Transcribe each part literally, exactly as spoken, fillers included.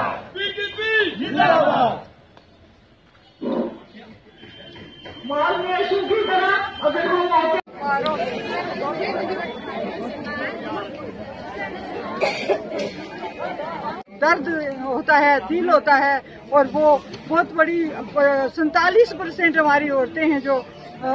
درد ہوتا ہے، دل ہوتا ہے، اور وہ بہت بڑی سینتالیس پرسینٹ ہماری عورتیں ہیں جو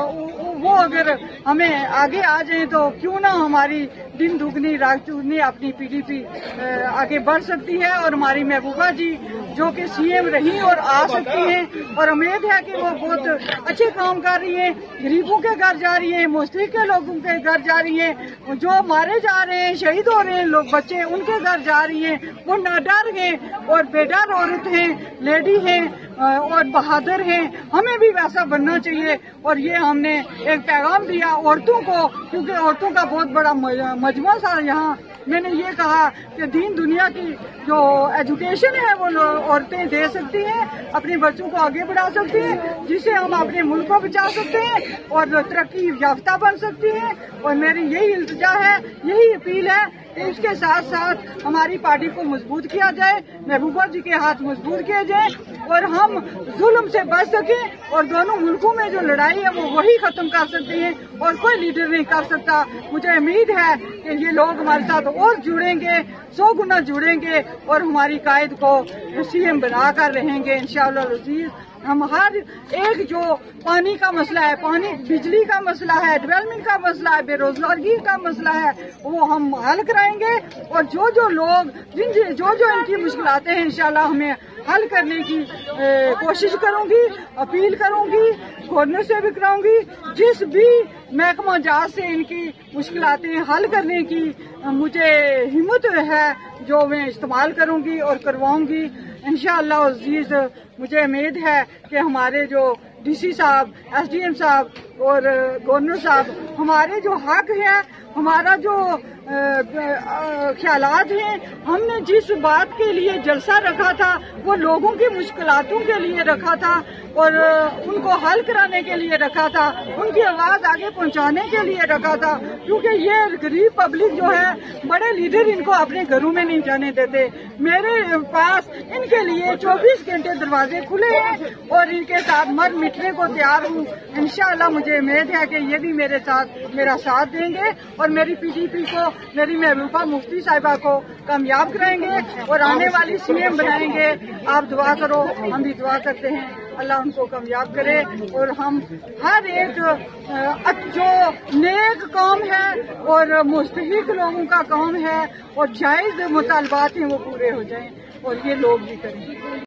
وہ اگر ہمیں آگے آ جائیں تو کیوں نہ ہماری دن دگنی رات چگنی اپنی پی ڈی پی آگے بڑھ سکتی ہے، اور ہماری محبوبہ جی جو کہ سی ایم رہی اور آ سکتی ہیں، اور امید ہے کہ وہ بہت اچھے کام کر رہی ہیں، غریبوں کے گھر جا رہی ہیں، مستحق کے لوگوں کے گھر جا رہی ہیں، جو مارے جا رہے ہیں، شہید ہو رہے ہیں لوگ بچے، ان کے گھر جا رہی ہیں، وہ نہ ڈر ہیں اور بے ڈر عورت ہیں، لیڈی ہیں اور بہادر ہیں، ہمیں بھی ویسا بننا چاہیے۔ اور یہ ہم نے ایک پیغام دیا عورتوں کو، کیونکہ عورتوں کا بہت بڑا مجموعہ تھا یہاں۔ میں نے یہ کہا کہ دین دنیا کی جو ایجوکیشن ہے وہ عورتیں دے سکتی ہیں، اپنے بچوں کو آگے بڑھا سکتی ہیں، جس سے ہم اپنے ملک کو بچا سکتے ہیں اور ترقی یافتہ بن سکتی ہیں۔ اور میری یہی التجا ہے، یہی اپیل ہے کہ اس کے ساتھ ساتھ ہماری پارٹی کو مضبوط کیا جائے، محبوبہ جی کے ہاتھ مضبوط کیے جائیں، اور ہم ظلم سے بچ سکیں، اور دونوں ملکوں میں جو لڑائی ہے وہ وہی ختم کر سکتے ہیں اور کوئی لیڈر نہیں کر سکتا۔ مجھے امید ہے کہ یہ لوگ ہمارے ساتھ اور جڑیں گے، سو گنا جڑیں گے، اور ہماری قائد کو سی ایم بنا کر رہیں گے انشاءاللہ العزیز۔ ہم ہر ایک جو پانی کا مسئلہ ہے، پانی بجلی کا مسئلہ ہے، ڈیولپمنٹ کا مسئلہ ہے، بے روزگاری کا مسئلہ ہے، وہ ہم حل کرائیں گے، اور جو جو لوگ جن جو جو ان کی مشکلات ہیں انشاءاللہ ہمیں حل کرنے کی کوشش کروں گی، اپیل کروں گی، گورنر سے بھی کراؤں گی، جس بھی محکمہ جات سے ان کی مشکلاتیں حل کرنے کی مجھے ہمت ہے جو میں استعمال کروں گی اور کرواؤں گی انشاءاللہ عزیز۔ مجھے امید ہے کہ ہمارے جو ڈی سی صاحب، ایس ڈی ایم صاحب اور گورنر صاحب ہمارے جو حق ہے، ہمارا جو خیالات ہیں، ہم نے جس بات کے لیے جلسہ رکھا تھا وہ لوگوں کی مشکلاتوں کے لیے رکھا تھا اور ان کو حل کرانے کے لیے رکھا تھا، ان کی آواز آگے پہنچانے کے لیے رکھا تھا، کیونکہ یہ غریب پبلک جو ہے بڑے لیڈر ان کو اپنے گھروں میں نہیں جانے دیتے۔ میرے پاس ان کے لیے چوبیس گھنٹے دروازے کھلے ہیں اور ان کے ساتھ مر مٹنے کو تیار ہوں۔ انشاءاللہ مجھے امید ہے کہ یہ بھی میرے ساتھ میرا ساتھ دیں گے اور میری پی ڈی پی کو، میری محبوبہ مفتی صاحبہ کو کامیاب کرائیں گے اور آنے والی سی ایم بنائیں گے۔ آپ دعا کرو، ہم بھی دعا کرتے ہیں، اللہ ان کو کامیاب کرے، اور ہم ہر ایک جو نیک کام ہے اور مستحق لوگوں کا کام ہے اور جائز مطالبات ہیں وہ پورے ہو جائیں، اور یہ لوگ بھی کریں۔